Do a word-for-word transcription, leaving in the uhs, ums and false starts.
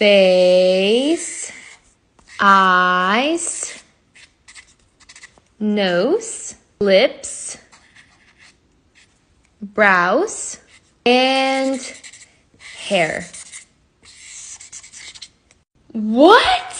face, eyes, nose, lips, brows, and hair. What?